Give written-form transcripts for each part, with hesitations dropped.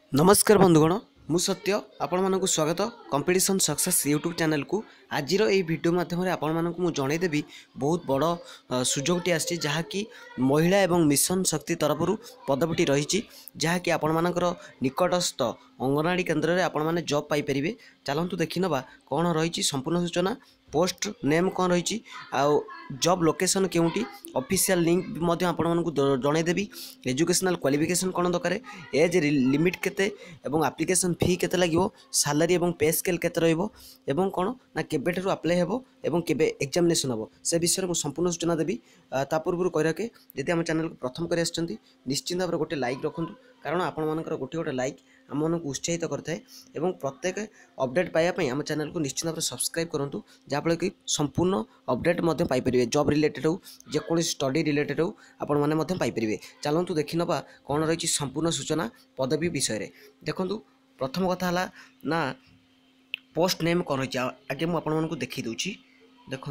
नमस्कार बंधुगण मु सत्य आपण मानक स्वागत कंपटीशन सक्सेस यूट्यूब चैनल को आज वीडियो माध्यम आपण मानक मु जनईदेवी बहुत बड़ सुजोगटी आसी जहाँकि महिला एवं मिशन शक्ति तरफ पदवीटी रही जहाँकि आपण मानकर निकटस्थ अंगनवाड़ी केन्द्र में आपण मैंने जॉब पाइपर चलतु देखी नवा कौन रही संपूर्ण सूचना पोस्ट नेम कौन रही आउ जॉब लोकेशन केउटी ऑफिशियल लिंक आपण जनईदेवी एजुकेशनल क्वालिफिकेशन कौन दरकार एज लिमिट केते एवं एप्लिकेशन फी केते लागिवो सैलरी एवं पे स्केल केते रहइबो एवं कौन ना केबेठरू अप्लाई हेबो एवं केबे एग्जामिनेशन हेबो से विषय में संपूर्ण सूचना देवी ता पूर्व कहराके यदि आम चैनल को प्रथम कर निश्चिंत भाव गोटे लाइक रखुँ कारण आपण मानकर गोटे गोटे लाइक आम मन को उत्साहित करता है एवं प्रत्येक अपडेट पाइबापी आम चैनल को निश्चित भाव सब्सक्राइब करूँ जहाँफल कि संपूर्ण अपडेट पाइपर जॉब रिलेटेड हो जेको स्टडी रिलेटेड हो आपण मैंने पाइपर चलतु देखी नवा कौन रही संपूर्ण सूचना पदवी विषय में देखु प्रथम कथा है ना पोस्ट नेम कौन रही आगे मुझे देखी दूची देखु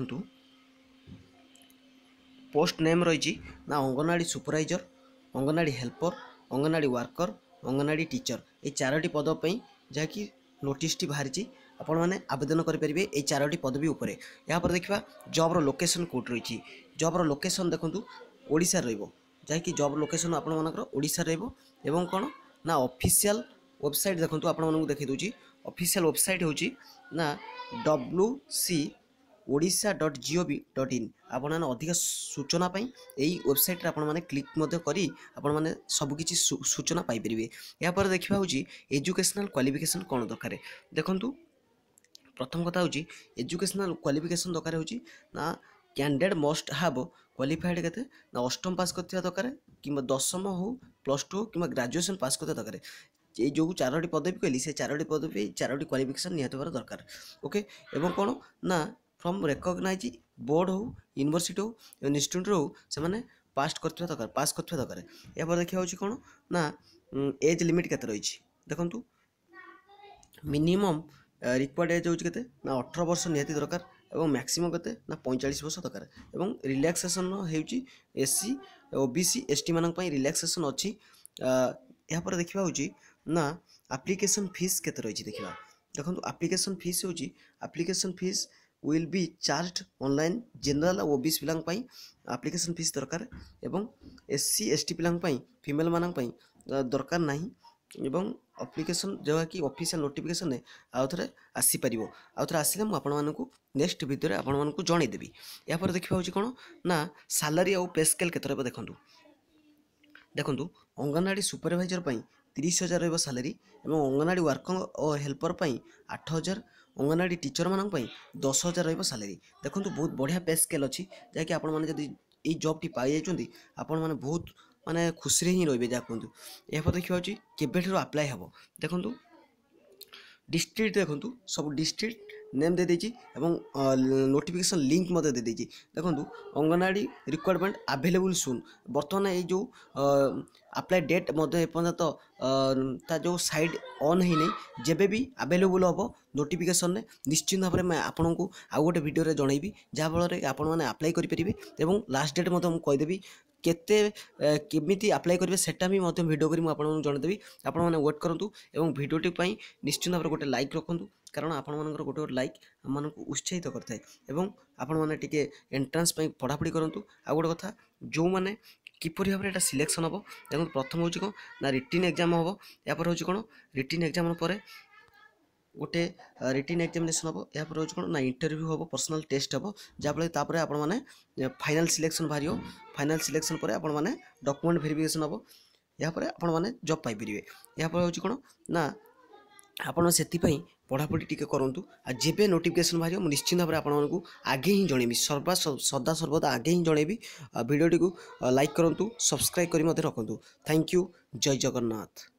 पोस्ट नेम रही ना anganwadi supervisor anganwadi helper anganwadi worker anganwadi teacher ये चारोटी पदवी जहाँकि नोटिस बाहरी आपण मैंने आवेदन करेंगे ये चारोटी पदवी उपर यहाँ पर देखा जॉब्र लोकेशन कौट रही जॉब्र लोकेशन देखूँ ओडिशा रही जॉब लोकेशन आपर ओडिशा रही कौन ना ऑफिशियल वेबसाइट देखूँ आपको देखी दूची ऑफिशियल वेबसाइट हूँ ना wc.odisha.gov.in आपण मैंने अधिक सूचना यही वेबसाइट आपने क्लिक करी आपण मैंने सबकि सूचना पाइपर या देखा हूँ एजुकेशनल क्वालिफिकेशन कौन दरकार देखु प्रथम कथा हूँ एजुकेशनल क्वालिफिकेशन दरकार हूँ ना कैंडिडेट मस्ट हाव क्वालिफाइड के ना अष्टम पास कर दरकार कि दशम हो +2 हो कि ग्रेजुएशन पास कर दरकार ये जो चारोटी पदवी कहली से चारोटी पदवी चारोटी क्वालिफिकेशन निहत होबार दरकार ओके एवं कौन ना फ्रॉम रिकॉग्नाइज बोर्ड हो यूनिवर्सिटी हो इंस्टीट्यूट हो से मैंने पास करथिबा दरकार या पर देखा हूँ कौन ना एज लिमिट केते रही देखु मिनिमम रिक्वायर्ड एज होची केते ना 18 वर्ष निहती दरकार एवं मैक्सिमम केते ना 45 वर्ष दरकार एवं रिलैक्सेशन होउची एससी ओबीसी एसटी मानक पई रिलैक्सेशन अछि या पर देखा हूँ ना एप्लिकेशन फीस केते रही देखा देखो एप्लिकेशन फीस होची application fees will be charge online general और ओबीसी पिलांग पई एप्लिकेशन फीस दरकार एवं एससी एसटी पिलांग पई फीमेल मानक पई दरकार नाही एवं एप्लिकेशन जो कि ऑफिशियल नोटिफिकेशन ने आउ थे आसी पार आउ थे आसिले मुझे नेक्स्ट वीडियो में आपण मानक जनईदेवी या पर देखा हूँ कौन ना सैलरी और पे स्केल केते रहबो देखंतु देखंतु अंगनवाड़ी सुपरवाइजर पई 30,000 रहिबो सैलरी एवं अंगनवाड़ी वर्कर और हेल्पर पई 8,000 अंगनवाड़ी टीचर मानक पई 10,000 रहिबो सैलरी देखंतु बहुत बढ़िया पे स्केल अछि जाकि आपण माने जदी ई जॉब टी पाई जाइछन्ती आपण माने बहुत माने खुशी ही रहिबे जा कहंतु या पर देखिबा अछि केबेठरो अप्लाई हबो देखंतु डिस्ट्रिक्ट देखंतु सब डिस्ट्रिक्ट नेम दे देछि एवं नोटिफिकेशन लिंक मते दे देछि देखंतु अंगनवाड़ी रिक्वायरमेंट अवेलेबल सून बर्तमान ये जो अप्लाई डेट मते एपर्यंत ता जो साइड ऑन ही नहीं जेबे भी अवेलेबल हम नोटिफिकेशन ने निश्चित भाव में आपन को आउ गोटे वीडियो जनईबी जहाँफल आपण मैंने अप्लाई करेंगे लास्ट डेट मत कहीदेवी केते केमिति अप्लाई करेंगे सेटा भी वीडियो करी आपको जनईदेवी आपण मैंने वेट करूँ और वीडियोटी निश्चित भाव गोटे लाइक रखुँ कारण आपण मानकर गोटे गोटे लाइक आम उत्साहित करता है आपण मैंने टी एंट्रांस पढ़ापढ़ी करूँ आ गोटे कथा जो मैंने किपरि भाव में सिलेक्शन हम देखो प्रथम हूँ कौन ना रिटिन एग्जाम हम या हूँ कौन रिटिन एग्जाम पर गोटे रिटिन एग्जामिनेशन हम या हूँ कौन ना इंटरव्यू हम पर्सनल टेस्ट हम जहाँफल आपण मैंने फाइनल सिलेक्शन बाहर फाइनल सिलेक्शन पर आपण मैंने डॉक्यूमेंट वेरिफिकेशन हम या आपण मैंने जॉब पाइपर या हूँ कौन ना आपण से पढ़ापढ़ी टी करूँ आ जेबे नोटिफिकेशन बाहर मुझे निश्चित भाव में आपको आगे ही जनईबी सदा सर्वदा आगे ही जनईबी वीडियो टी लाइक करूँ सब्सक्राइब कर रखुँ थैंक यू जय जगन्नाथ।